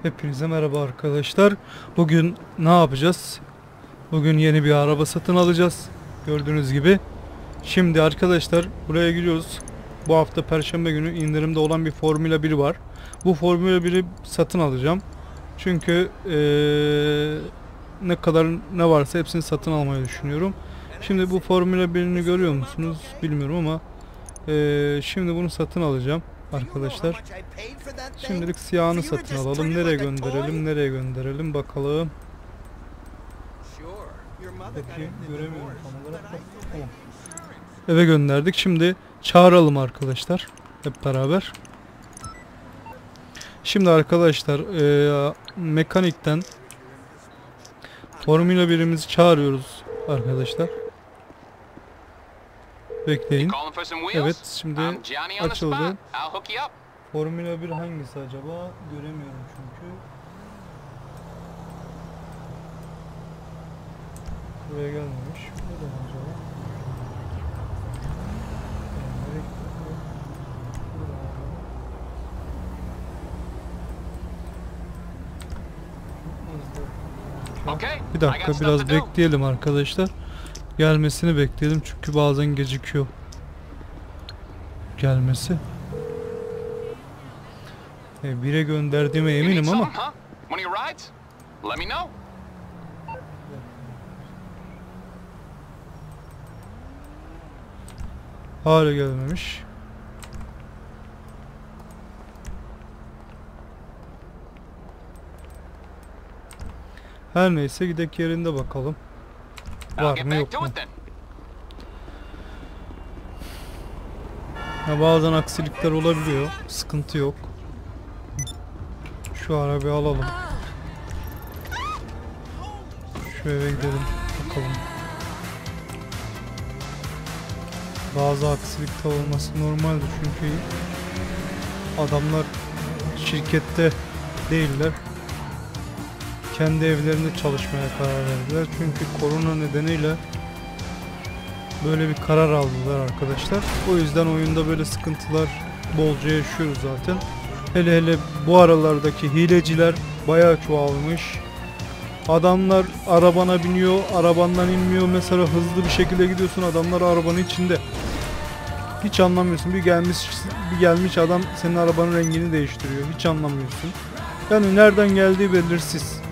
Hepinize merhaba arkadaşlar. Bugün ne yapacağız? Bugün yeni bir araba satın alacağız. Gördüğünüz gibi. Şimdi arkadaşlar buraya gidiyoruz. Bu hafta Perşembe günü indirimde olan bir Formula 1 var. Bu Formula 1'i satın alacağım. Çünkü ne kadar ne varsa hepsini satın almayı düşünüyorum. Şimdi bu Formula 1'ini görüyor musunuz? Bilmiyorum ama şimdi bunu satın alacağım arkadaşlar. Şimdilik siyahını satın alalım. Nereye gönderelim? Nereye gönderelim? Bakalım. Peki göremiyorum tam olarak. Tamam. Eve gönderdik. Şimdi çağıralım arkadaşlar. Hep beraber. Şimdi arkadaşlar mekanikten Formula 1'imizi çağırıyoruz arkadaşlar. Bekleyin. Evet şimdi açıldı. Formula 1 hangisi acaba? Göremiyorum çünkü. Buraya gelmemiş. Burada mı acaba? Bir dakika biraz bekleyelim arkadaşlar. Gelmesini bekleyelim çünkü bazen gecikiyor gelmesi. 1'e gönderdiğime eminim ama. Hala gelmemiş. Her neyse gidek yerinde bakalım. Var mı yok mu? Ya bazen aksilikler olabiliyor. Sıkıntı yok. Şu arabayı alalım. Şu eve gidelim. Bakalım. Bazı aksilikler olması normaldir çünkü adamlar şirkette değiller. Kendi evlerinde çalışmaya karar verdiler. Çünkü korona nedeniyle böyle bir karar aldılar arkadaşlar. O yüzden oyunda böyle sıkıntılar bolca yaşıyoruz zaten. Hele hele bu aralardaki hileciler bayağı çoğalmış. Adamlar arabana biniyor, arabandan inmiyor. Mesela hızlı bir şekilde gidiyorsun, adamlar arabanın içinde. Hiç anlamıyorsun. Bir gelmiş adam senin arabanın rengini değiştiriyor. Hiç anlamıyorsun. Yani nereden geldiği belirsiz.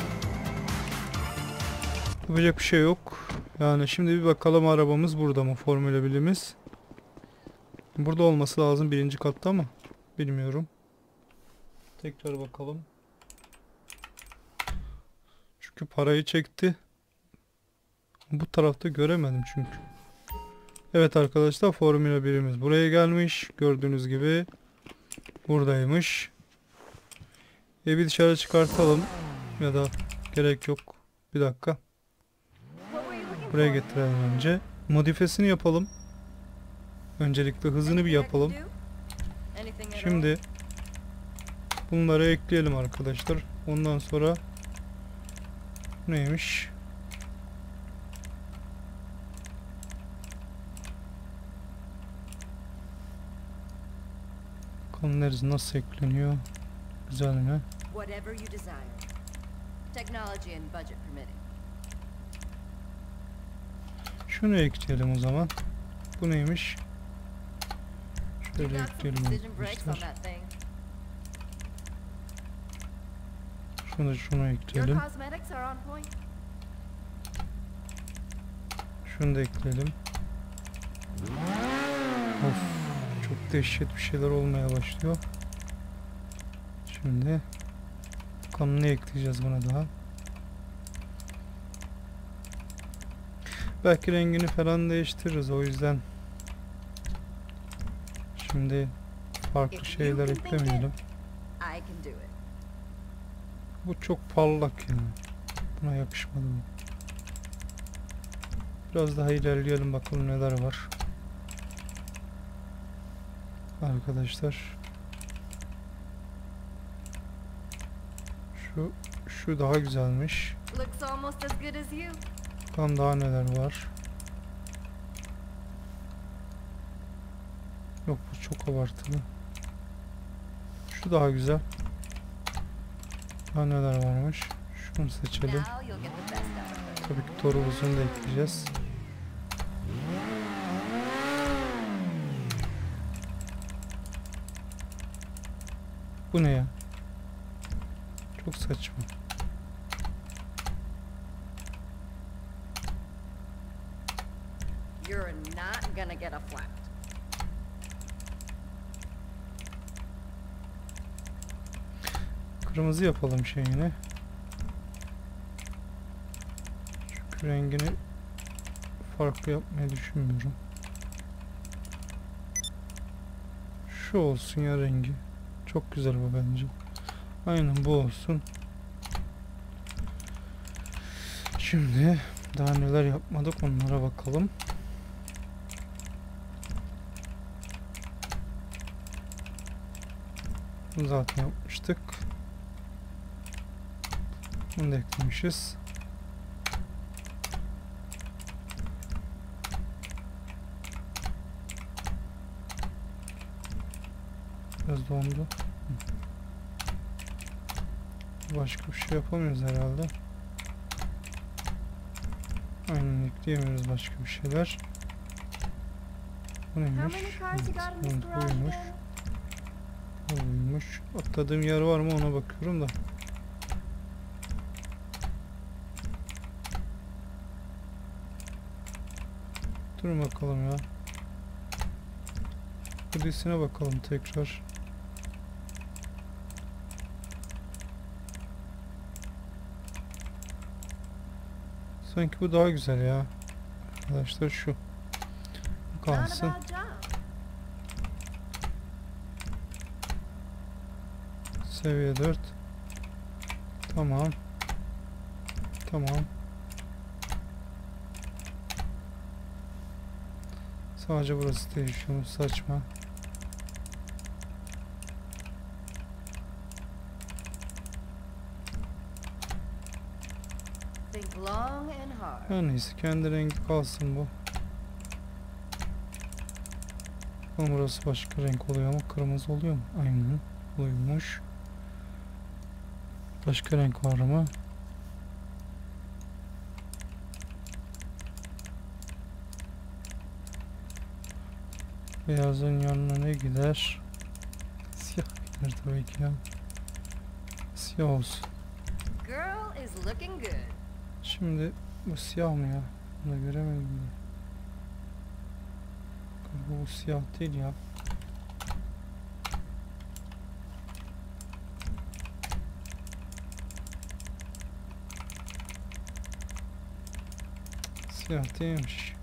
Yapacak bir şey yok. Yani şimdi bir bakalım arabamız burada mı? Formula 1'imiz. Burada olması lazım birinci katta ama bilmiyorum. Tekrar bakalım. Çünkü parayı çekti. Bu tarafta göremedim çünkü. Evet arkadaşlar Formula 1'imiz buraya gelmiş. Gördüğünüz gibi buradaymış. Bir dışarı çıkartalım. Ya da gerek yok. Bir dakika. Buraya getirelim önce. Modifesini yapalım. Öncelikle hızını bir yapalım. Şimdi bunları ekleyelim arkadaşlar. Ondan sonra neymiş? Bakalım nasıl ekleniyor? Güzel mi? Şunu ekleyelim o zaman. Bu neymiş? Şöyle ekleyelim arkadaşlar. Şunu ekleyelim. Şunu da ekleyelim. Of, çok dehşet bir şeyler olmaya başlıyor. Şimdi bakalım ne ekleyeceğiz buna daha. Belki rengini falan değiştiririz, o yüzden şimdi farklı şeyler eklemeyelim. Bu çok parlak yani. Buna yakışmadı mı? Biraz daha ilerleyelim bakalım neler var. Arkadaşlar. Şu daha güzelmiş. Bakalım daha neler var. Yok bu çok abartılı. Şu daha güzel. Daha neler varmış? Şunu seçelim. Now you'll get the best out of it. Tabii ki torumuzunu da ekleyeceğiz. Bu ne ya? Çok saçma. You're not gonna get a flat. Kırmızı yapalım şeyini. Çünkü rengini farklı yapmayı düşünmüyorum. Şu olsun ya rengi. Çok güzel bu bence. Aynen bu olsun. Şimdi daha neler yapmadık onlara bakalım. Bunu zaten yapmıştık. Bunu da eklemişiz. Biraz dondu. Başka bir şey yapamıyoruz herhalde. Aynen ekleyemiyoruz başka bir şeyler. Bu How neymiş? many cars you got in this Evet, garage buymuş. again? Buymuş. Atladığım yer var mı ona bakıyorum da. Durun bakalım ya. Hudisine bakalım tekrar. Sanki bu daha güzel ya. Arkadaşlar şu. Bu Not a kalsın. bad job. Seviye 4. Tamam. Tamam. Sadece burası değişiyor. Saçma. Think long and hard. Her neyse kendi rengi kalsın bu. Ama burası başka renk oluyor ama kırmızı oluyor mu? Aynen. Uymuş. Başka renk var mı? Beyazın yanına ne gider? Siyah gider tabii ki ya. Siyah olsun. Girl is looking good. Şimdi bu siyah mı ya? Bunu göremedim ben. Bu siyah değil ya. Siyah değilmiş.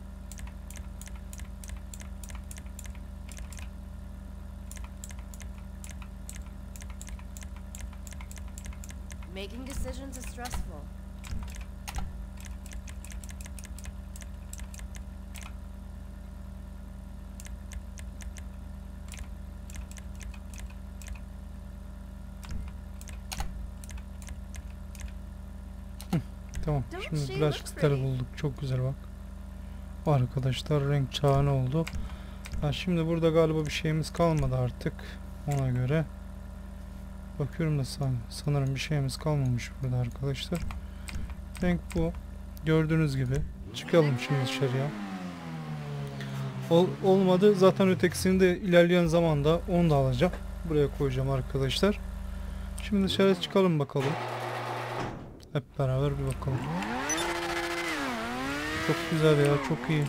Making decisions is stressful. Tamam. Don't Şimdi she flash look kristal pretty? bulduk. Çok güzel bak. Arkadaşlar renk çağına oldu. Ha, şimdi burada galiba bir şeyimiz kalmadı artık. Ona göre. Bakıyorum da sanırım bir şeyimiz kalmamış burada arkadaşlar. Renk bu. Gördüğünüz gibi. Çıkalım şimdi dışarıya. Olmadı. Zaten ötekisini de ilerleyen zamanda onu da alacağım. Buraya koyacağım arkadaşlar. Şimdi dışarı çıkalım bakalım. Hep beraber bir bakalım. Çok güzel ya. Çok iyi.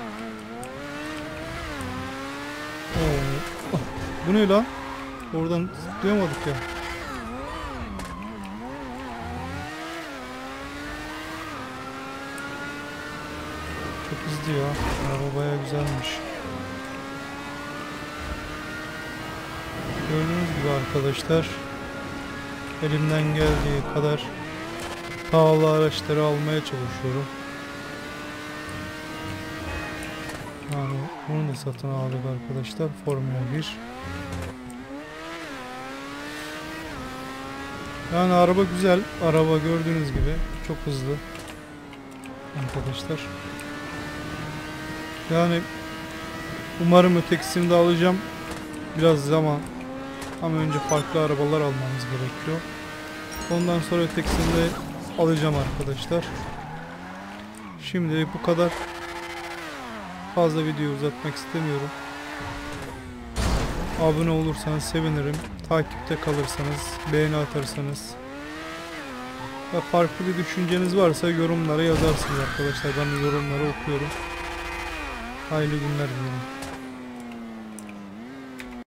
Oo. Ah, bu ne lan? Oradan zıplayamadık ya. Çok hızlı ya. Araba bayağı güzelmiş. Gördüğünüz gibi arkadaşlar, elimden geldiği kadar pahalı araçları almaya çalışıyorum. Yani bunu da satın aldık arkadaşlar. Formula 1. Yani araba güzel. Araba gördüğünüz gibi çok hızlı. Arkadaşlar. Yani umarım ötekisini de alacağım. Biraz zaman. Ama önce farklı arabalar almamız gerekiyor. Ondan sonra ötekisini de alacağım arkadaşlar. Şimdi bu kadar. Fazla video uzatmak istemiyorum. Abone olursanız sevinirim. Takipte kalırsanız, beğeni atarsanız ve farklı bir düşünceniz varsa yorumlara yazarsınız arkadaşlar. Ben yorumları okuyorum. Hayırlı günler diliyorum.